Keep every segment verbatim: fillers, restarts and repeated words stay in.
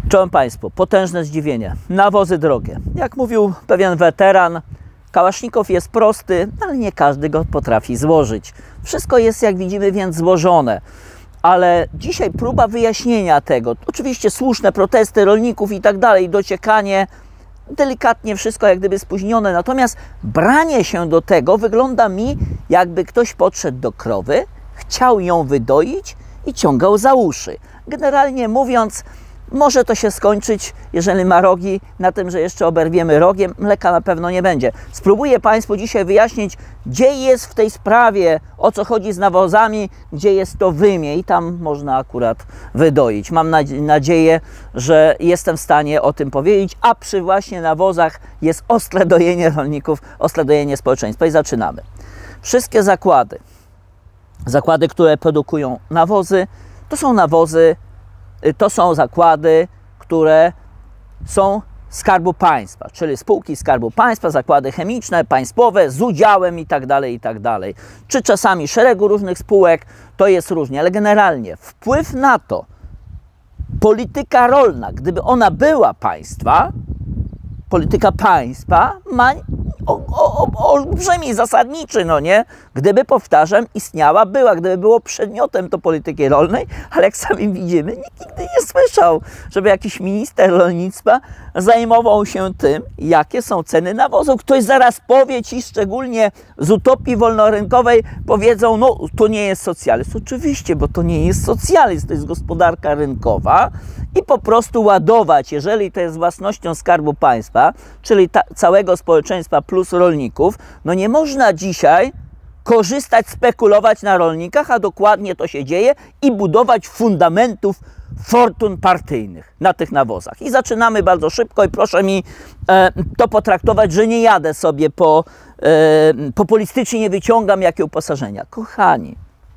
Czołem Państwu, potężne zdziwienie. Nawozy drogie. Jak mówił pewien weteran, kałasznikow jest prosty, ale nie każdy go potrafi złożyć. Wszystko jest, jak widzimy, więc złożone. Ale dzisiaj próba wyjaśnienia tego, oczywiście słuszne protesty rolników i tak dalej, dociekanie, delikatnie wszystko jak gdyby spóźnione, natomiast branie się do tego wygląda mi, jakby ktoś podszedł do krowy, chciał ją wydoić i ciągał za uszy. Generalnie mówiąc, może to się skończyć, jeżeli ma rogi, na tym, że jeszcze oberwiemy rogiem, mleka na pewno nie będzie. Spróbuję Państwu dzisiaj wyjaśnić, gdzie jest w tej sprawie, o co chodzi z nawozami, gdzie jest to wymie i tam można akurat wydoić. Mam nadzieję, że jestem w stanie o tym powiedzieć, a przy właśnie nawozach jest ostre dojenie rolników, ostre dojenie społeczeństwa. I zaczynamy. Wszystkie zakłady, zakłady, które produkują nawozy, to są nawozy, to są zakłady, które są Skarbu Państwa, czyli spółki Skarbu Państwa, zakłady chemiczne, państwowe, z udziałem i tak dalej, i tak dalej. Czy czasami szeregu różnych spółek, to jest różnie, ale generalnie wpływ na to, polityka rolna, gdyby ona była państwa, polityka państwa ma o, o, o, olbrzymi, zasadniczy, no nie? Gdyby, powtarzam, istniała, była, gdyby było przedmiotem to polityki rolnej, ale jak sami widzimy, nikt nigdy nie słyszał, żeby jakiś minister rolnictwa zajmował się tym, jakie są ceny nawozów. Ktoś zaraz powie ci, szczególnie z utopii wolnorynkowej, powiedzą, no to nie jest socjalizm. Oczywiście, bo to nie jest socjalizm, to jest gospodarka rynkowa i po prostu ładować, jeżeli to jest własnością Skarbu Państwa, czyli ta, całego społeczeństwa plus rolników, no nie można dzisiaj korzystać, spekulować na rolnikach, a dokładnie to się dzieje i budować fundamentów fortun partyjnych na tych nawozach. I zaczynamy bardzo szybko i proszę mi e, to potraktować, że nie jadę sobie po e, populistycznie, nie wyciągam jakie uposażenia. Kochani,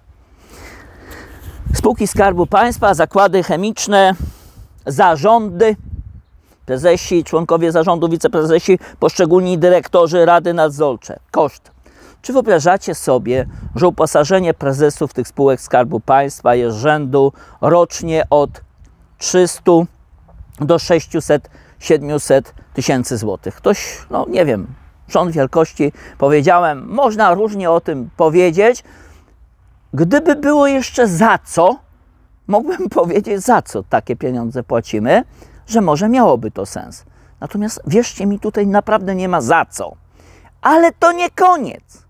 spółki Skarbu Państwa, zakłady chemiczne, zarządy, prezesi, członkowie zarządu, wiceprezesi, poszczególni dyrektorzy, rady nadzorcze. Koszt. Czy wyobrażacie sobie, że uposażenie prezesów tych spółek Skarbu Państwa jest rzędu rocznie od trzystu do sześciuset siedmiuset tysięcy złotych? Ktoś, no nie wiem, rząd wielkości, powiedziałem, można różnie o tym powiedzieć. Gdyby było jeszcze za co, mógłbym powiedzieć, za co takie pieniądze płacimy, że może miałoby to sens. Natomiast wierzcie mi, tutaj naprawdę nie ma za co. Ale to nie koniec.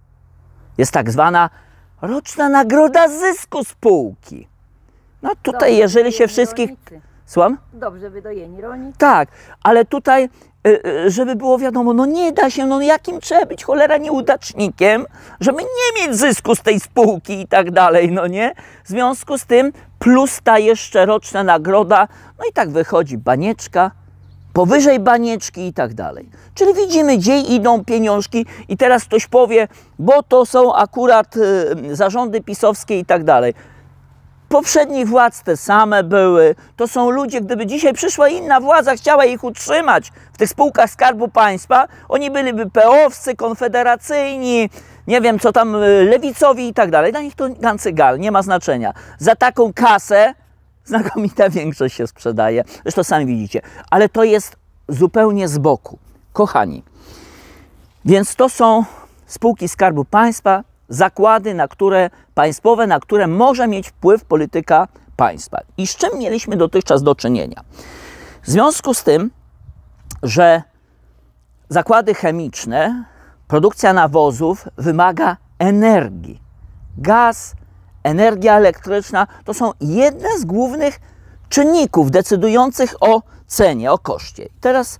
Jest tak zwana roczna nagroda zysku spółki. No tutaj, dobrze, jeżeli się wszystkich... Rolnicy. Słucham? Dobrze wydojeni rolnicy. Tak, ale tutaj, żeby było wiadomo, no nie da się, no jakim trzeba być cholera nieudacznikiem, żeby nie mieć zysku z tej spółki i tak dalej, no nie? W związku z tym plus ta jeszcze roczna nagroda, no i tak wychodzi banieczka, powyżej banieczki i tak dalej. Czyli widzimy, gdzie idą pieniążki i teraz ktoś powie, bo to są akurat y, zarządy pisowskie i tak dalej. Poprzednich władz te same były. To są ludzie, gdyby dzisiaj przyszła inna władza, chciała ich utrzymać w tych spółkach Skarbu Państwa, oni byliby peowscy, konfederacyjni, nie wiem co tam, lewicowi i tak dalej. Dla nich to gancygal, nie ma znaczenia. Za taką kasę znakomita większość się sprzedaje. Zresztą sami widzicie. Ale to jest zupełnie z boku. Kochani, więc to są spółki Skarbu Państwa, zakłady, na które państwowe, na które może mieć wpływ polityka państwa. I z czym mieliśmy dotychczas do czynienia? W związku z tym, że zakłady chemiczne, produkcja nawozów wymaga energii. Gaz, energia elektryczna to są jedne z głównych czynników decydujących o cenie, o koszcie. I teraz,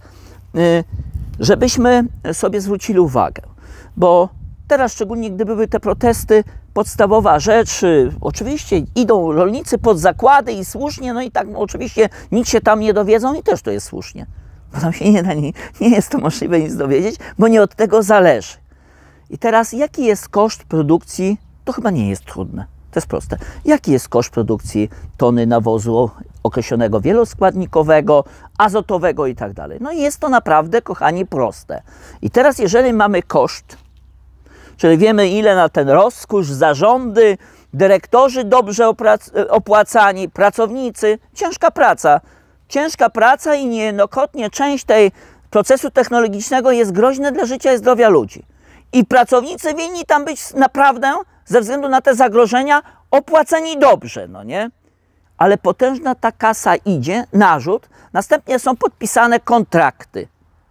żebyśmy sobie zwrócili uwagę, bo teraz, szczególnie gdy były te protesty, podstawowa rzecz, oczywiście idą rolnicy pod zakłady i słusznie, no i tak, no oczywiście nic się tam nie dowiedzą i też to jest słusznie. Bo tam się nie da, nie, nie jest to możliwe nic dowiedzieć, bo nie od tego zależy. I teraz, jaki jest koszt produkcji? To chyba nie jest trudne, to jest proste. Jaki jest koszt produkcji tony nawozu określonego wieloskładnikowego, azotowego i tak dalej? No i jest to naprawdę, kochani, proste. I teraz, jeżeli mamy koszt, czyli wiemy, ile na ten rozkusz, zarządy, dyrektorzy dobrze opłacani, pracownicy, ciężka praca, ciężka praca i niejednokrotnie część tej procesu technologicznego jest groźna dla życia i zdrowia ludzi. I pracownicy winni tam być naprawdę, ze względu na te zagrożenia, opłaceni dobrze, no nie? Ale potężna ta kasa idzie, narzut, następnie są podpisane kontrakty.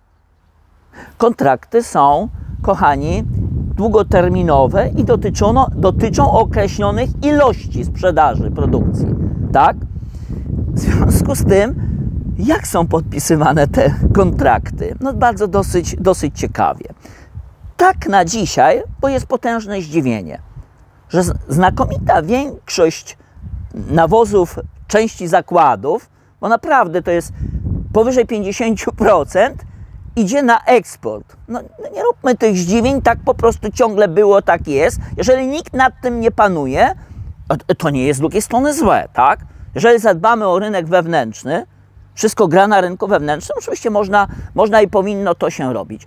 Kontrakty są, kochani, długoterminowe i dotyczą, dotyczą określonych ilości sprzedaży, produkcji, tak? W związku z tym, jak są podpisywane te kontrakty? No bardzo dosyć, dosyć ciekawie. Tak na dzisiaj, bo jest potężne zdziwienie, że znakomita większość nawozów części zakładów, bo naprawdę to jest powyżej pięćdziesiąt procent, idzie na eksport. No, no nie róbmy tych zdziwień, tak po prostu ciągle było, tak jest. Jeżeli nikt nad tym nie panuje, to nie jest z drugiej strony złe, tak? Jeżeli zadbamy o rynek wewnętrzny, wszystko gra na rynku wewnętrznym, oczywiście można, można i powinno to się robić.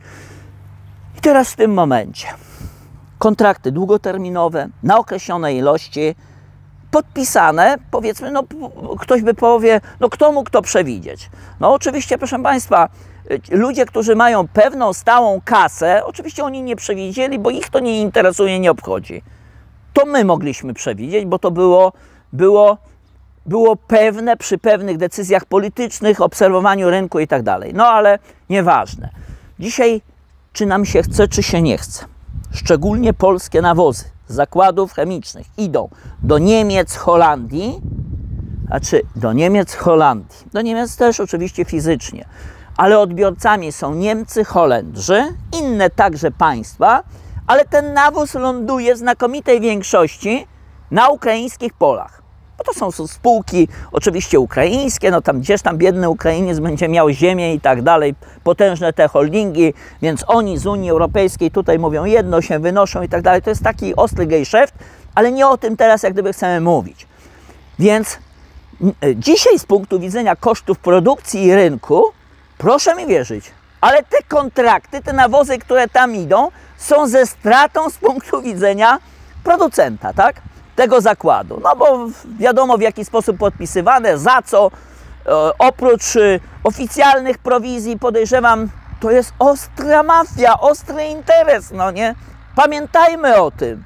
I teraz w tym momencie kontrakty długoterminowe na określone ilości, podpisane, powiedzmy, no ktoś by powie, no kto mógł to przewidzieć? No oczywiście, proszę Państwa, ludzie, którzy mają pewną stałą kasę, oczywiście oni nie przewidzieli, bo ich to nie interesuje, nie obchodzi. To my mogliśmy przewidzieć, bo to było, było, było pewne przy pewnych decyzjach politycznych, obserwowaniu rynku i tak dalej. No ale nieważne. Dzisiaj, czy nam się chce, czy się nie chce, szczególnie polskie nawozy z zakładów chemicznych idą do Niemiec, Holandii, znaczy do Niemiec, Holandii, do Niemiec też oczywiście fizycznie, ale odbiorcami są Niemcy, Holendrzy, inne także państwa, ale ten nawóz ląduje w znakomitej większości na ukraińskich polach. Bo to są spółki oczywiście ukraińskie, no tam gdzieś tam biedny Ukrainiec będzie miał ziemię i tak dalej, potężne te holdingi, więc oni z Unii Europejskiej tutaj mówią jedno, się wynoszą i tak dalej. To jest taki ostry gejszeft, ale nie o tym teraz jak gdyby chcemy mówić. Więc dzisiaj z punktu widzenia kosztów produkcji i rynku, proszę mi wierzyć, ale te kontrakty, te nawozy, które tam idą, są ze stratą z punktu widzenia producenta, tak? Tego zakładu. No bo wiadomo w jaki sposób podpisywane, za co, e, oprócz e, oficjalnych prowizji, podejrzewam, to jest ostra mafia, ostry interes, no nie? Pamiętajmy o tym.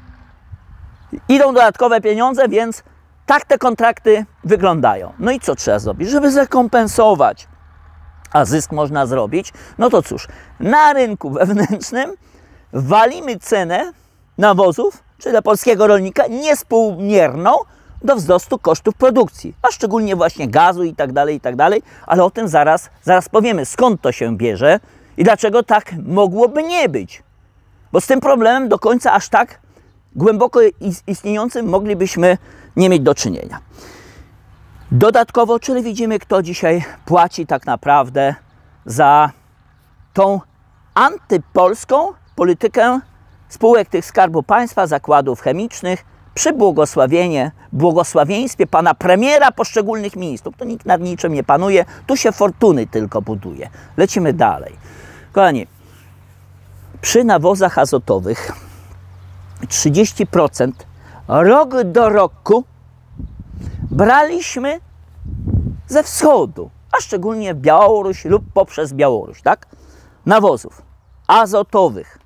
Idą dodatkowe pieniądze, więc tak te kontrakty wyglądają. No i co trzeba zrobić? Żeby zrekompensować, a zysk można zrobić, no to cóż, na rynku wewnętrznym walimy cenę nawozów, czy dla polskiego rolnika, niespółmierną do wzrostu kosztów produkcji, a szczególnie właśnie gazu i tak dalej, i tak dalej, ale o tym zaraz, zaraz powiemy, skąd to się bierze i dlaczego tak mogłoby nie być. Bo z tym problemem do końca aż tak głęboko istniejącym moglibyśmy nie mieć do czynienia. Dodatkowo, czyli widzimy, kto dzisiaj płaci tak naprawdę za tą antypolską politykę spółek tych Skarbu Państwa, zakładów chemicznych, przy błogosławienie, błogosławieństwie pana premiera, poszczególnych ministrów. To nikt nad niczym nie panuje, tu się fortuny tylko buduje. Lecimy dalej. Kochani, przy nawozach azotowych trzydzieści procent rok do roku braliśmy ze wschodu, a szczególnie Białoruś lub poprzez Białoruś, tak? Nawozów azotowych.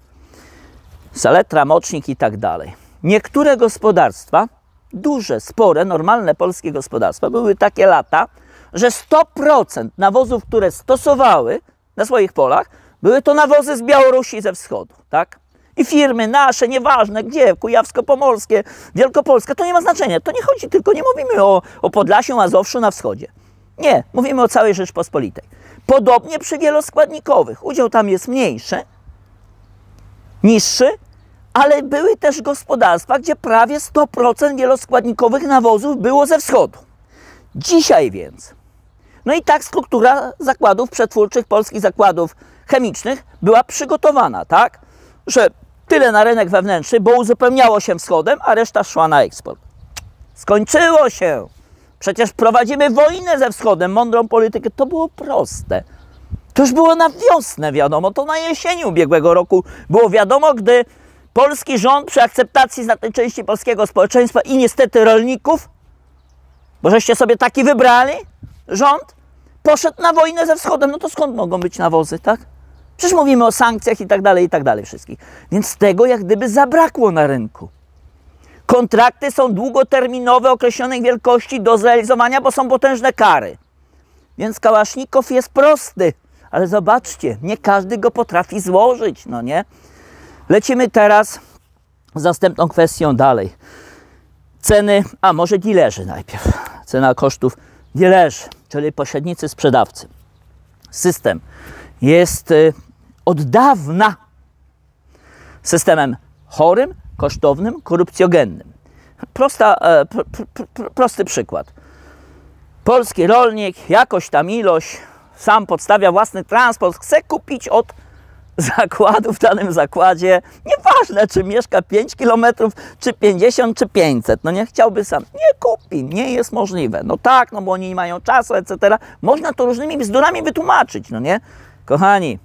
Saletra, mocznik i tak dalej. Niektóre gospodarstwa, duże, spore, normalne polskie gospodarstwa, były takie lata, że sto procent nawozów, które stosowały na swoich polach, były to nawozy z Białorusi ze wschodu, tak? I firmy nasze, nieważne gdzie, Kujawsko-Pomorskie, Wielkopolska, to nie ma znaczenia. To nie chodzi tylko, nie mówimy o, o Podlasiu, Mazowszu na wschodzie. Nie, mówimy o całej Rzeczpospolitej. Podobnie przy wieloskładnikowych. Udział tam jest mniejszy, niższy, ale były też gospodarstwa, gdzie prawie sto procent wieloskładnikowych nawozów było ze wschodu. Dzisiaj więc, no i tak struktura zakładów przetwórczych, polskich zakładów chemicznych była przygotowana, tak? Że tyle na rynek wewnętrzny, bo uzupełniało się wschodem, a reszta szła na eksport. Skończyło się. Przecież prowadzimy wojnę ze wschodem, mądrą politykę. To było proste. To już było na wiosnę wiadomo, to na jesieni ubiegłego roku było wiadomo, gdy polski rząd przy akceptacji znacznej części polskiego społeczeństwa i niestety rolników, bo żeście sobie taki wybrali, rząd poszedł na wojnę ze Wschodem. No to skąd mogą być nawozy, tak? Przecież mówimy o sankcjach i tak dalej, i tak dalej wszystkich. Więc tego jak gdyby zabrakło na rynku. Kontrakty są długoterminowe, określonej wielkości do zrealizowania, bo są potężne kary. Więc kałasznikow jest prosty. Ale zobaczcie, nie każdy go potrafi złożyć, no nie? Lecimy teraz z następną kwestią dalej. Ceny, a może dilerzy najpierw. Cena kosztów dilerzy, czyli pośrednicy, sprzedawcy. System jest y, od dawna systemem chorym, kosztownym, korupcjogennym. Prosta, e, pr, pr, pr, prosty przykład. Polski rolnik, jakoś tam ilość, sam podstawia własny transport, chce kupić od zakładu w danym zakładzie, nieważne czy mieszka pięć kilometrów, czy pięćdziesiąt, czy pięćset, no nie chciałby sam, nie kupi, nie jest możliwe. No tak, no bo oni nie mają czasu, et cetera. Można to różnymi bzdurami wytłumaczyć, no nie? Kochani,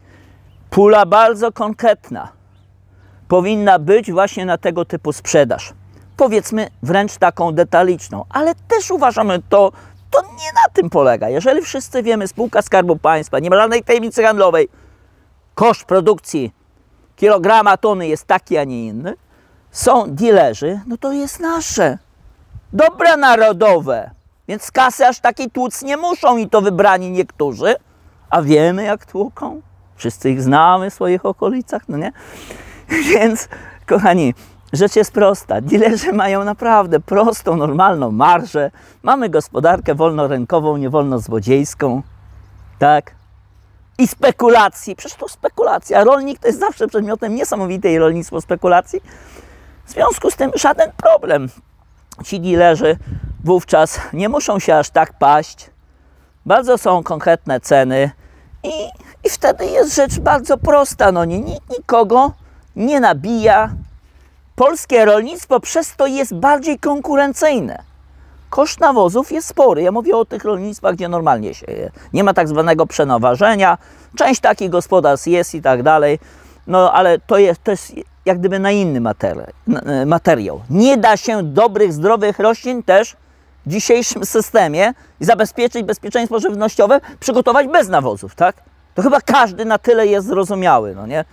pula bardzo konkretna powinna być właśnie na tego typu sprzedaż. Powiedzmy wręcz taką detaliczną, ale też uważamy to, to nie na tym polega. Jeżeli wszyscy wiemy, spółka Skarbu Państwa, nie ma żadnej tajemnicy handlowej, koszt produkcji kilograma tony jest taki, a nie inny, są dilerzy, no to jest nasze. Dobra narodowe. Więc z kasy aż takiej tłuc nie muszą i to wybrani niektórzy, a wiemy jak tłuką. Wszyscy ich znamy w swoich okolicach, no nie? Więc, kochani, rzecz jest prosta. Dilerzy mają naprawdę prostą, normalną marżę. Mamy gospodarkę wolnorynkową, nie wolnozłodziejską. Tak? I spekulacji. Przecież to spekulacja. Rolnik to jest zawsze przedmiotem niesamowitej rolnictwo spekulacji. W związku z tym żaden problem. Ci dilerzy wówczas nie muszą się aż tak paść. Bardzo są konkretne ceny i, i wtedy jest rzecz bardzo prosta. No nie, nikt nikogo nie nabija. Polskie rolnictwo przez to jest bardziej konkurencyjne. Koszt nawozów jest spory. Ja mówię o tych rolnictwach, gdzie normalnie się je. Nie ma tak zwanego przenoważenia. Część takich gospodarstw jest i tak dalej. No ale to jest, to jest jak gdyby na inny materiał. Nie da się dobrych, zdrowych roślin też w dzisiejszym systemie i zabezpieczyć bezpieczeństwo żywnościowe, przygotować bez nawozów, tak? To chyba każdy na tyle jest zrozumiały, no nie?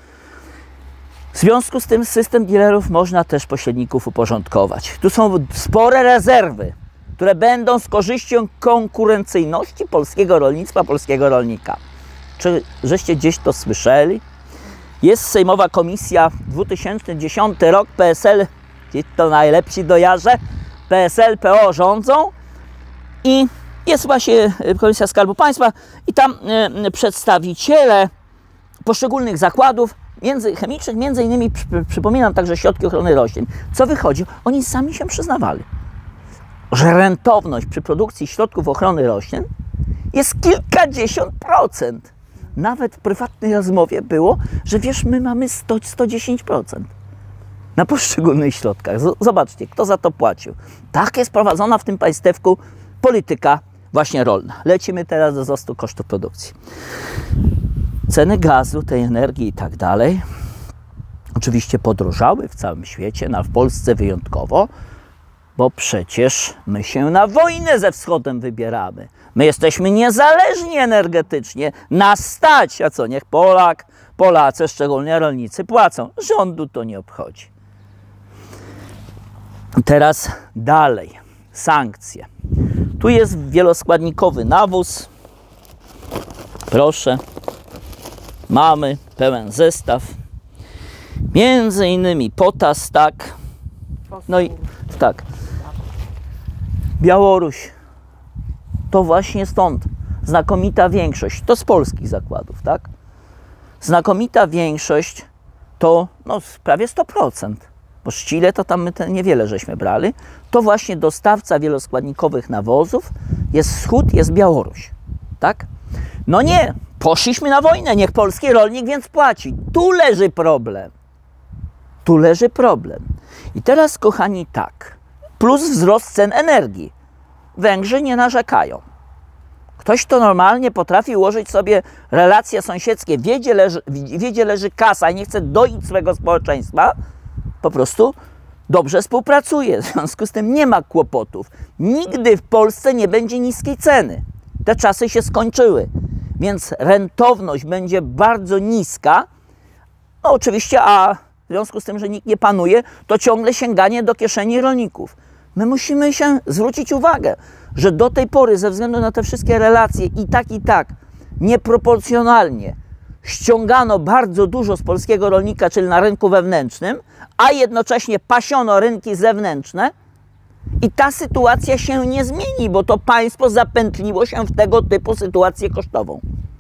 W związku z tym system dealerów można też pośredników uporządkować. Tu są spore rezerwy, które będą z korzyścią konkurencyjności polskiego rolnictwa, polskiego rolnika. Czy żeście gdzieś to słyszeli? Jest sejmowa komisja, dwa tysiące dziesiąty rok, P S L, gdzieś to najlepsi dojarze, P S L, P O rządzą i jest właśnie Komisja Skarbu Państwa i tam y, przedstawiciele poszczególnych zakładów między, chemicznych, między innymi przy, przypominam także środki ochrony roślin. Co wychodzi? Oni sami się przyznawali, że rentowność przy produkcji środków ochrony roślin jest kilkadziesiąt procent. Nawet w prywatnej rozmowie było, że wiesz, my mamy sto do stu dziesięciu procent na poszczególnych środkach. Zobaczcie, kto za to płacił. Tak jest prowadzona w tym państewku polityka właśnie rolna. Lecimy teraz do wzrostu kosztów produkcji. Ceny gazu, tej energii i tak dalej oczywiście podrożały w całym świecie, na w Polsce wyjątkowo, bo przecież my się na wojnę ze Wschodem wybieramy. My jesteśmy niezależni energetycznie, nas stać, a co, niech Polak, Polacy, szczególnie rolnicy, płacą. Rządu to nie obchodzi. Teraz dalej, sankcje. Tu jest wieloskładnikowy nawóz. Proszę, mamy pełen zestaw. Między innymi potas, tak. No i tak. Białoruś. To właśnie stąd. Znakomita większość. To z polskich zakładów, tak? Znakomita większość to no, prawie sto procent. Bo z Chile to tam my te niewiele żeśmy brali. To właśnie dostawca wieloskładnikowych nawozów jest Wschód, jest Białoruś. Tak? No nie. Poszliśmy na wojnę. Niech polski rolnik więc płaci. Tu leży problem. Tu leży problem. I teraz, kochani, tak. Plus wzrost cen energii. Węgrzy nie narzekają. Ktoś, kto normalnie potrafi ułożyć sobie relacje sąsiedzkie, wie, gdzie leży, wie, gdzie leży kasa i nie chce doić swojego społeczeństwa, po prostu dobrze współpracuje. W związku z tym nie ma kłopotów. Nigdy w Polsce nie będzie niskiej ceny. Te czasy się skończyły, więc rentowność będzie bardzo niska. No oczywiście, a w związku z tym, że nikt nie panuje, to ciągle sięganie do kieszeni rolników. My musimy się zwrócić uwagę, że do tej pory ze względu na te wszystkie relacje i tak, i tak nieproporcjonalnie ściągano bardzo dużo z polskiego rolnika, czyli na rynku wewnętrznym, a jednocześnie pasiono rynki zewnętrzne i ta sytuacja się nie zmieni, bo to państwo zapętliło się w tego typu sytuację kosztową.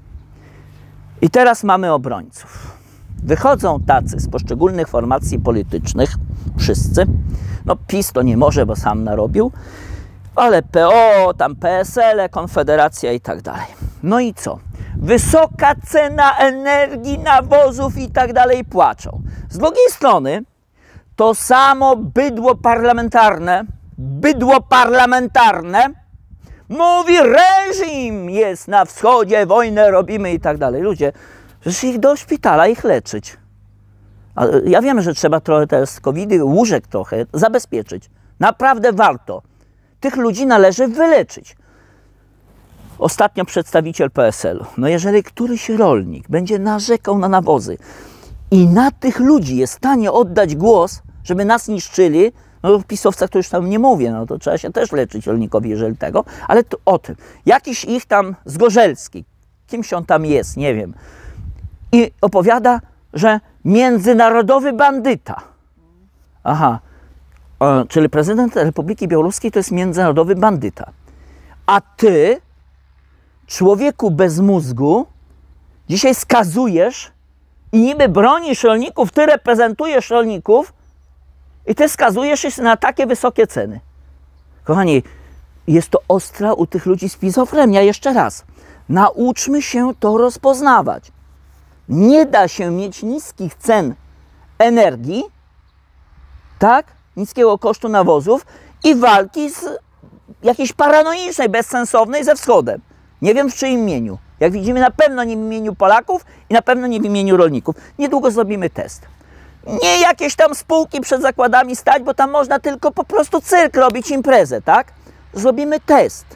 I teraz mamy obrońców. Wychodzą tacy z poszczególnych formacji politycznych, wszyscy, no PiS to nie może, bo sam narobił, ale P O, tam P S L, Konfederacja i tak dalej. No i co? Wysoka cena energii, nawozów i tak dalej płaczą. Z drugiej strony to samo bydło parlamentarne, bydło parlamentarne mówi, reżim jest na wschodzie, wojnę robimy i tak dalej. Ludzie, przecież ich do szpitala, ich leczyć. Ja wiem, że trzeba trochę teraz covidy, łóżek trochę zabezpieczyć. Naprawdę warto. Tych ludzi należy wyleczyć. Ostatnio przedstawiciel P S L-u. No jeżeli któryś rolnik będzie narzekał na nawozy i na tych ludzi jest w stanie oddać głos, żeby nas niszczyli, no o pisowcach to już tam nie mówię, no to trzeba się też leczyć rolnikowi, jeżeli tego, ale to o tym. Jakiś ich tam Zgorzelski, kimś on tam jest, nie wiem, i opowiada, że międzynarodowy bandyta. Aha, o, czyli prezydent Republiki Białoruskiej to jest międzynarodowy bandyta. A ty, człowieku bez mózgu, dzisiaj skazujesz i niby bronisz rolników, ty reprezentujesz rolników i ty skazujesz się na takie wysokie ceny. Kochani, jest to ostra u tych ludzi schizofrenia. Jeszcze raz, nauczmy się to rozpoznawać. Nie da się mieć niskich cen energii, tak, niskiego kosztu nawozów i walki z jakiejś paranoicznej, bezsensownej ze wschodem. Nie wiem w czyim imieniu. Jak widzimy, na pewno nie w imieniu Polaków i na pewno nie w imieniu rolników. Niedługo zrobimy test. Nie jakieś tam spółki przed zakładami stać, bo tam można tylko po prostu cyrk robić, imprezę, tak? Zrobimy test.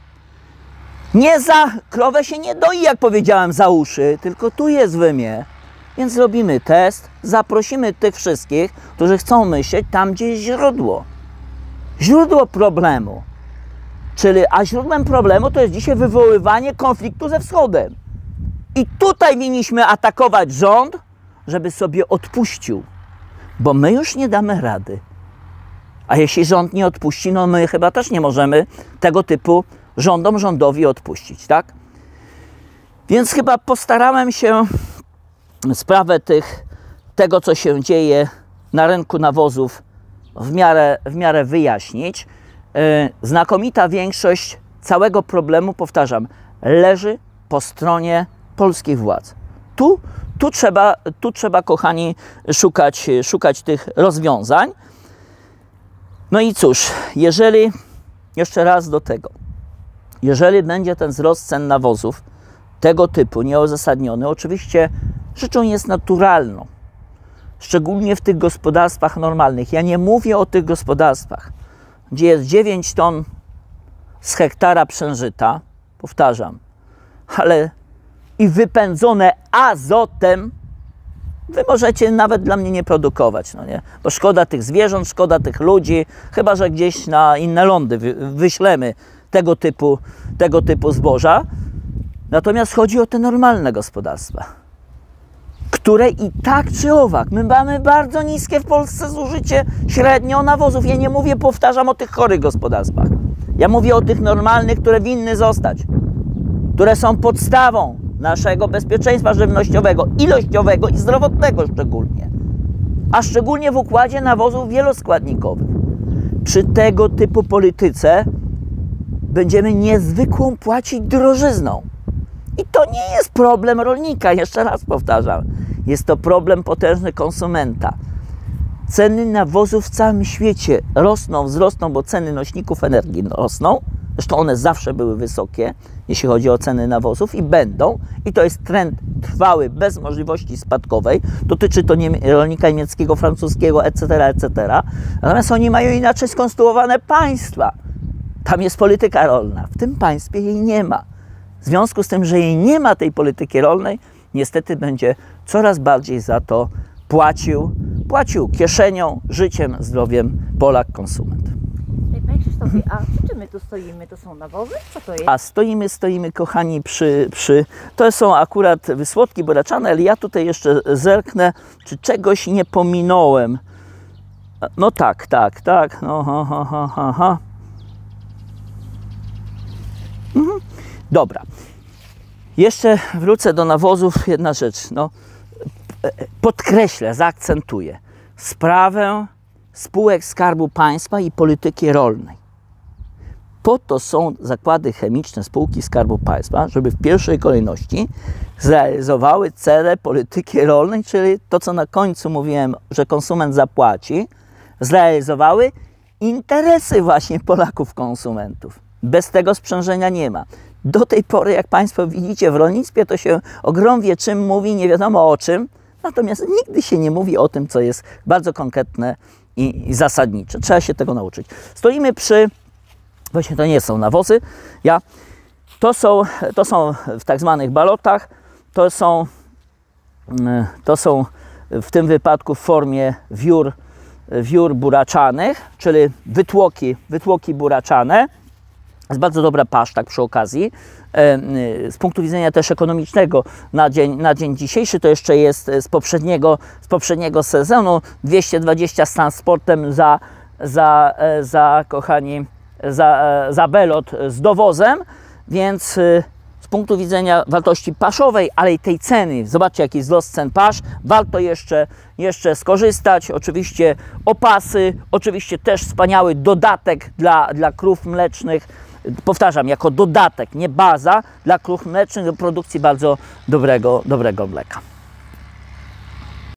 Nie za krowę się nie doi, jak powiedziałem, za uszy, tylko tu jest wymie. Więc zrobimy test, zaprosimy tych wszystkich, którzy chcą myśleć tam, gdzie jest źródło. Źródło problemu. Czyli, a źródłem problemu to jest dzisiaj wywoływanie konfliktu ze wschodem. I tutaj winniśmy atakować rząd, żeby sobie odpuścił. Bo my już nie damy rady. A jeśli rząd nie odpuści, no my chyba też nie możemy tego typu rządom, rządowi odpuścić, tak? Więc chyba postarałem się sprawę tych, tego, co się dzieje na rynku nawozów w miarę, w miarę wyjaśnić. Znakomita większość całego problemu, powtarzam, leży po stronie polskich władz. Tu, tu, trzeba, tu trzeba, kochani, szukać, szukać tych rozwiązań. No i cóż, jeżeli, jeszcze raz do tego, jeżeli będzie ten wzrost cen nawozów tego typu nieuzasadniony, oczywiście rzeczą jest naturalną, szczególnie w tych gospodarstwach normalnych. Ja nie mówię o tych gospodarstwach, gdzie jest dziewięć ton z hektara przężyta, powtarzam, ale i wypędzone azotem, wy możecie nawet dla mnie nie produkować, no nie? Bo szkoda tych zwierząt, szkoda tych ludzi, chyba że gdzieś na inne lądy wy, wyślemy tego typu, tego typu zboża. Natomiast chodzi o te normalne gospodarstwa, które i tak czy owak, my mamy bardzo niskie w Polsce zużycie średnio nawozów. Ja nie mówię, powtarzam, o tych chorych gospodarstwach. Ja mówię o tych normalnych, które winny zostać, które są podstawą naszego bezpieczeństwa żywnościowego, ilościowego i zdrowotnego szczególnie. A szczególnie w układzie nawozów wieloskładnikowych. Przy tego typu polityce będziemy niezwykłą płacić drożyzną. I to nie jest problem rolnika, jeszcze raz powtarzam. Jest to problem potężny konsumenta. Ceny nawozów w całym świecie rosną, wzrosną, bo ceny nośników energii rosną. Zresztą one zawsze były wysokie, jeśli chodzi o ceny nawozów i będą. I to jest trend trwały, bez możliwości spadkowej. Dotyczy to nie, rolnika niemieckiego, francuskiego, et cetera, et cetera. Natomiast oni mają inaczej skonstruowane państwa. Tam jest polityka rolna. W tym państwie jej nie ma. W związku z tym, że jej nie ma tej polityki rolnej, niestety będzie coraz bardziej za to płacił, płacił kieszenią, życiem, zdrowiem Polak, konsument. Panie Krzysztofie, a przy czym my tu stoimy? To są nawozy? Co to jest? A stoimy, stoimy, kochani, przy, przy... To są akurat wysłodki buraczane, ale ja tutaj jeszcze zerknę, czy czegoś nie pominąłem. No tak, tak, tak. No, ha, ha, ha, ha, ha. Mhm. Dobra. Jeszcze wrócę do nawozów. Jedna rzecz. No, podkreślę, zaakcentuję sprawę spółek Skarbu Państwa i polityki rolnej. Po to są zakłady chemiczne, spółki Skarbu Państwa, żeby w pierwszej kolejności zrealizowały cele polityki rolnej, czyli to, co na końcu mówiłem, że konsument zapłaci, zrealizowały interesy właśnie Polaków, konsumentów. Bez tego sprzężenia nie ma. Do tej pory, jak Państwo widzicie, w rolnictwie to się ogromnie czym mówi, nie wiadomo o czym, natomiast nigdy się nie mówi o tym, co jest bardzo konkretne i, i zasadnicze. Trzeba się tego nauczyć. Stoimy przy, właśnie to nie są nawozy, ja, to są, to są w tak zwanych balotach, to są, to są w tym wypadku w formie wiór, wiór buraczanych, czyli wytłoki, wytłoki buraczane. Jest bardzo dobra pasz, tak przy okazji. Z punktu widzenia też ekonomicznego na dzień, na dzień dzisiejszy to jeszcze jest z poprzedniego, z poprzedniego sezonu dwieście dwadzieścia z transportem za, za, za kochani, za, za belot z dowozem, więc z punktu widzenia wartości paszowej, ale i tej ceny, zobaczcie jaki wzrost cen pasz, warto jeszcze, jeszcze skorzystać. Oczywiście opasy, oczywiście też wspaniały dodatek dla, dla krów mlecznych, powtarzam, jako dodatek, nie baza, dla krów mlecznych do produkcji bardzo dobrego, dobrego mleka.